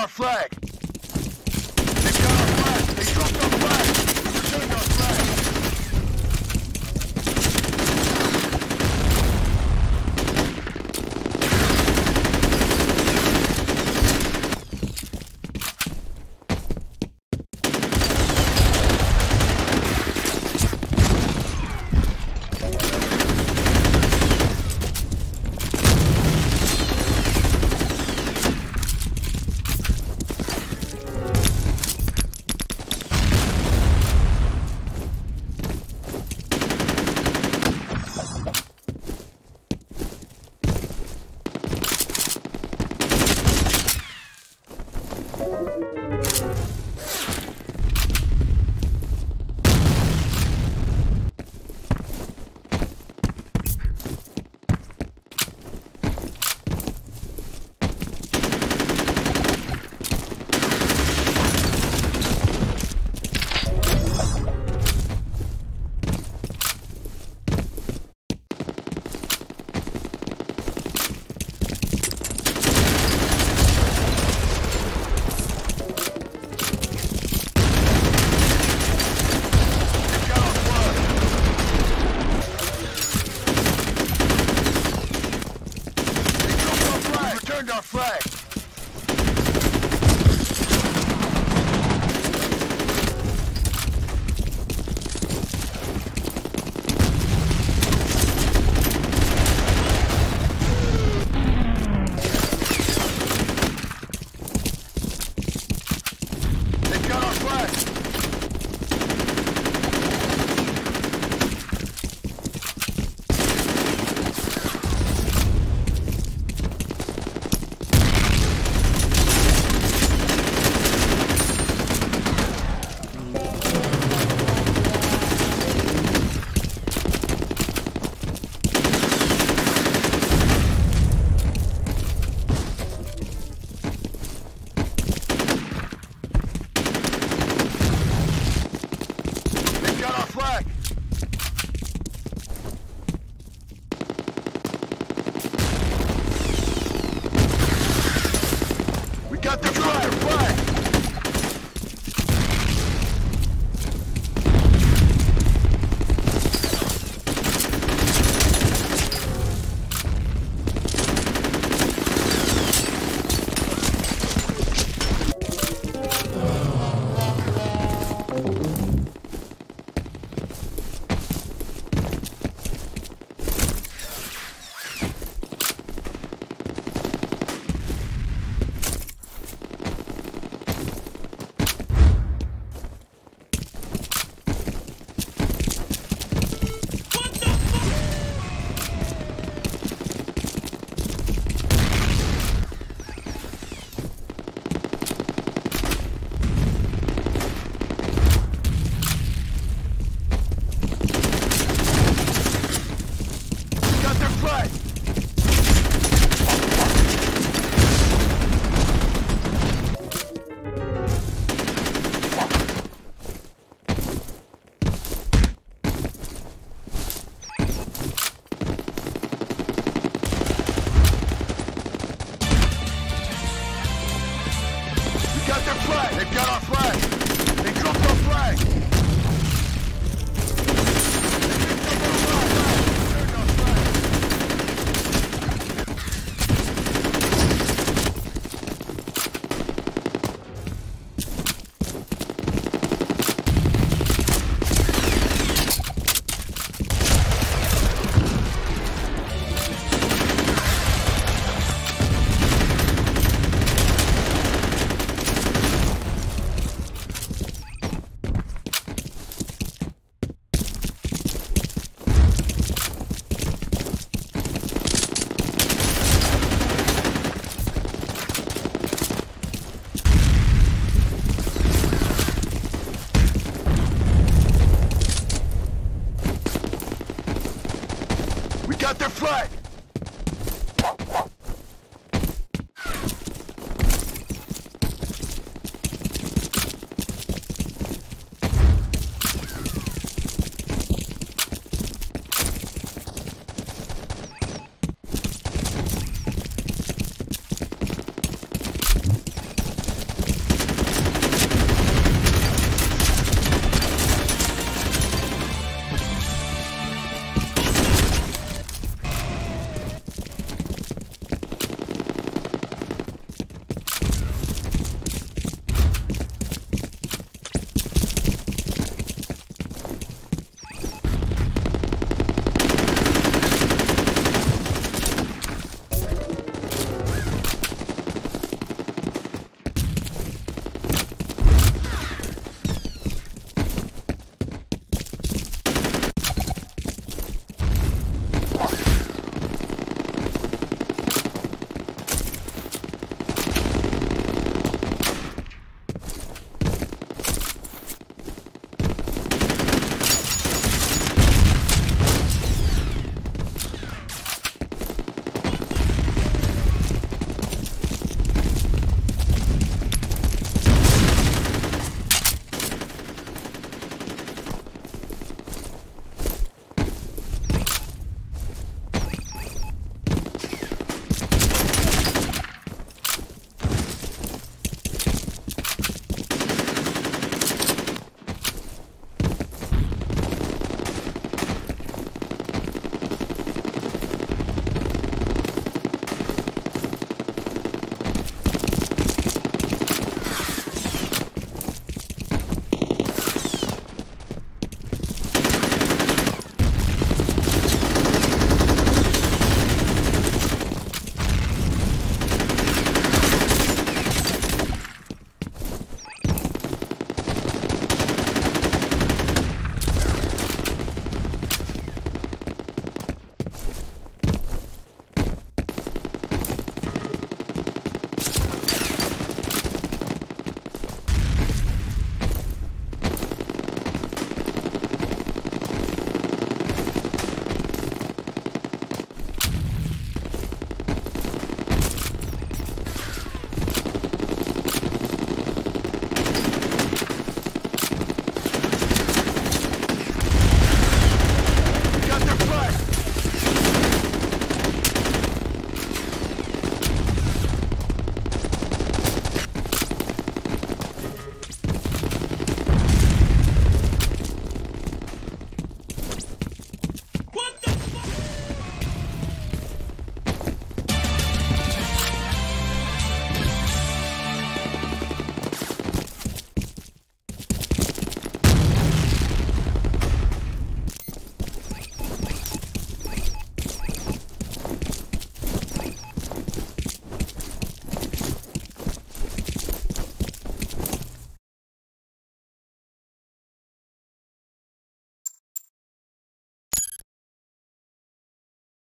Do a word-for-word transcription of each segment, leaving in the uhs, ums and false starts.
our flag! They've got our flag! They dropped our flag! Returned our flag! Our flag! They got our flag! Flag! We got the flag! Flag! They've got our flag! They dropped our flag! We got their flag!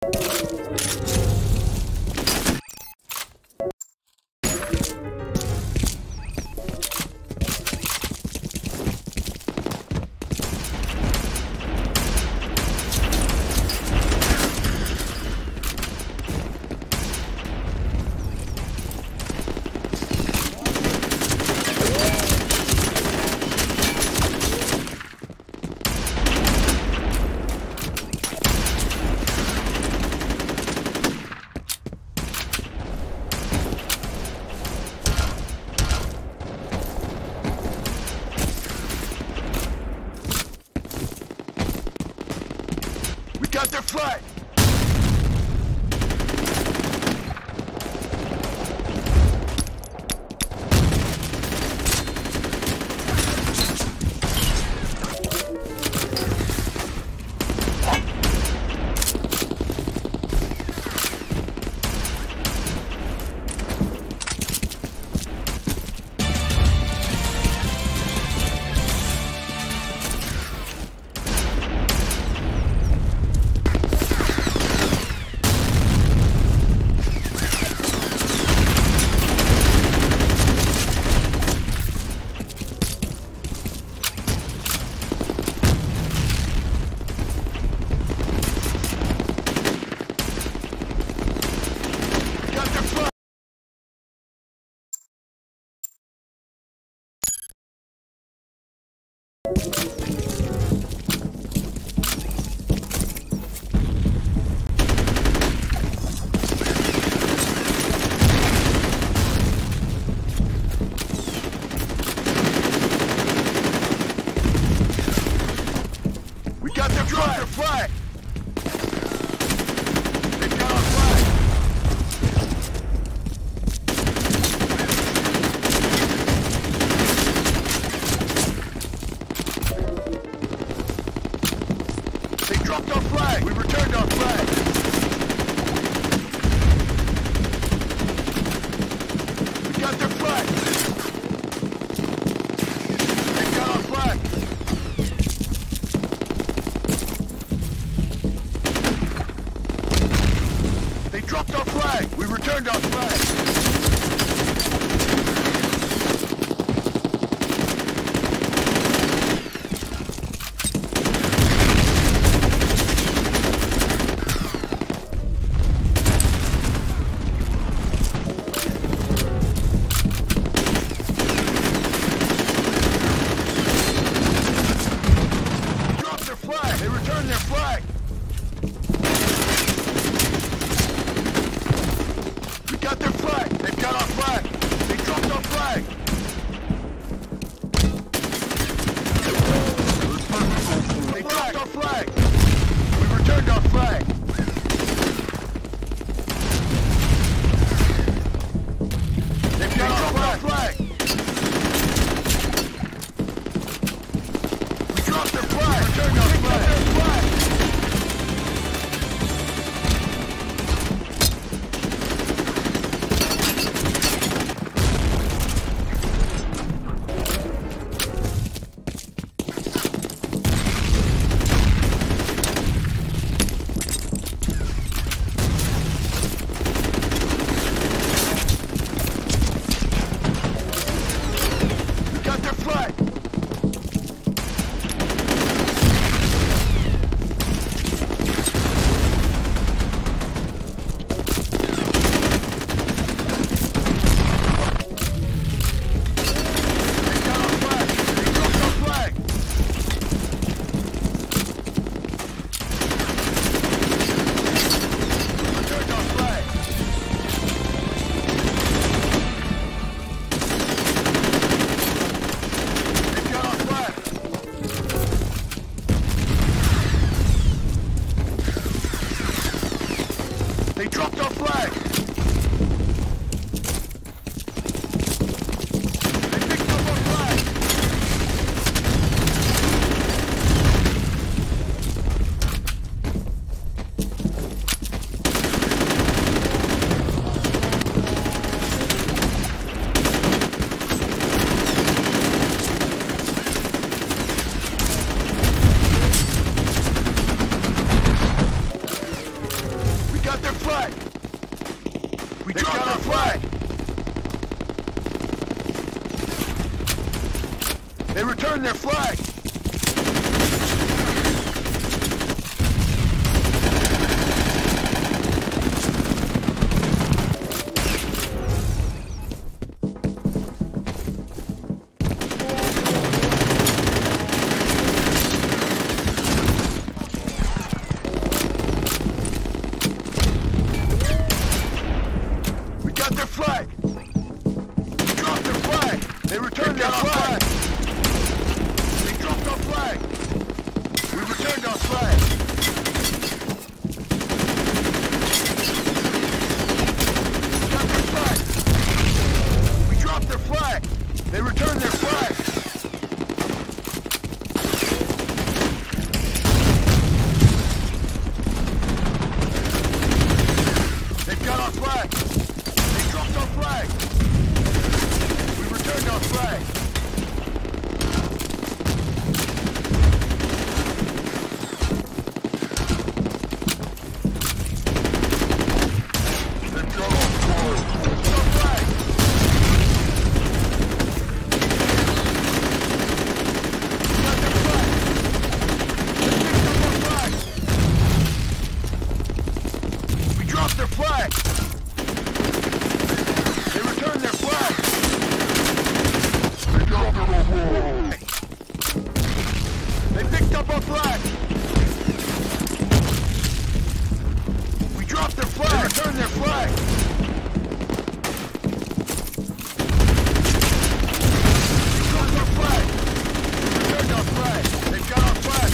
Got their flag! Drop their flag! They got our flag! They dropped our flag! We returned our flag! We got their flag! They got our flag! They dropped our flag! We returned our flag! They dropped their flag! They returned their flag! Got their flag! They've got our flag! They dropped our flag! They dropped our flag! We returned our flag! They've got our flag! We dropped their flag! We returned our flag! They dropped our flag! They picked up our flag! flag! We dropped our flag! They returned their flag! Flag! We dropped their flag! They returned their flag! They dropped our flag! We returned our flag! Got their flag! We dropped their flag! They returned their flag! They've got our flag! Dropped our flag! We returned our flag! They've got our flag! Our flag! We got their flag! They picked up our flag! We dropped their flag! They returned their flag! They dropped our flag! They picked up our flag! We dropped their flag! They returned their flag! We dropped our flag! They returned our flag! They've got our flag!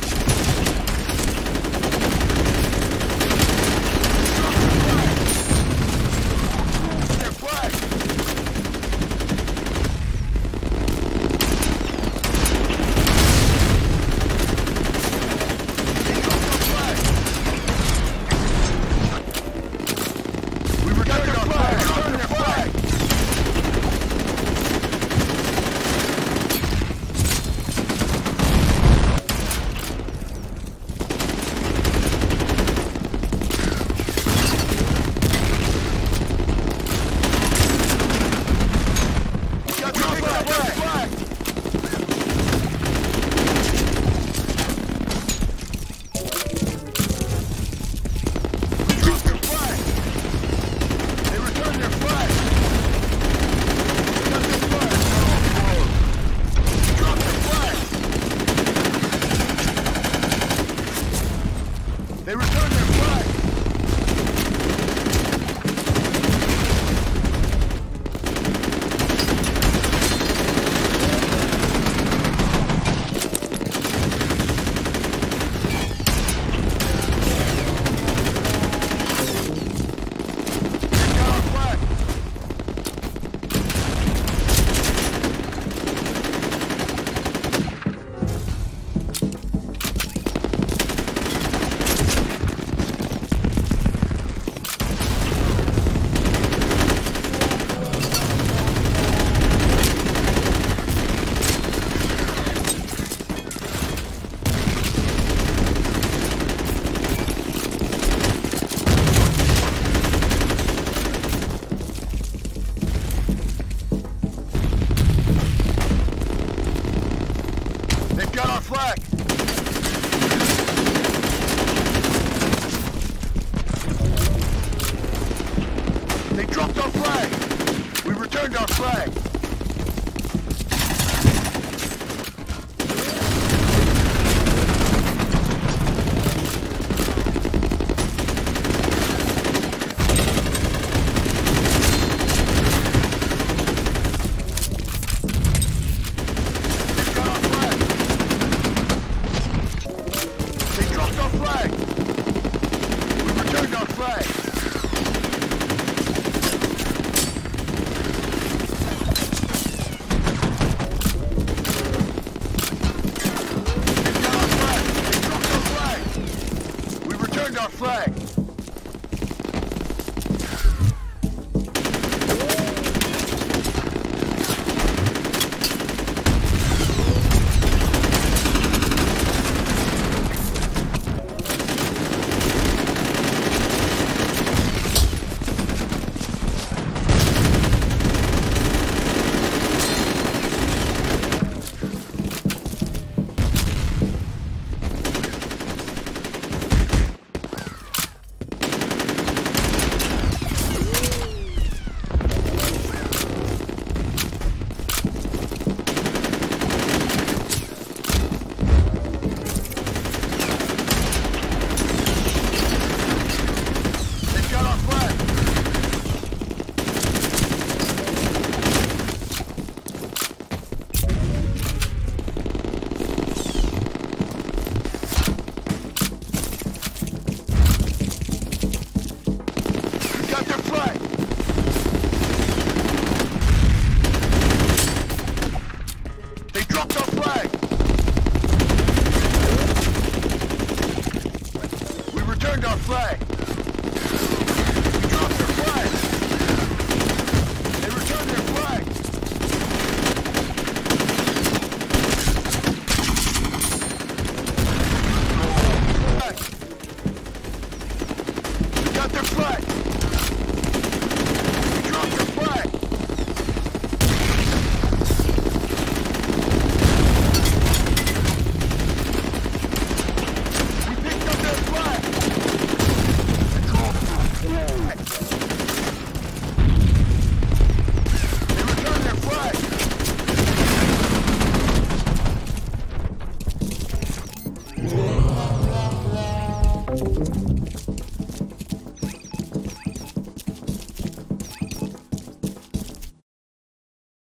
They returned their flag! Got our flag! They dropped our flag! We returned our flag! Flag.